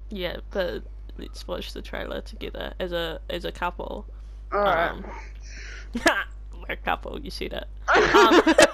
Yeah, but let's watch the trailer together as a couple. Alright. Um, we're a couple. You see that?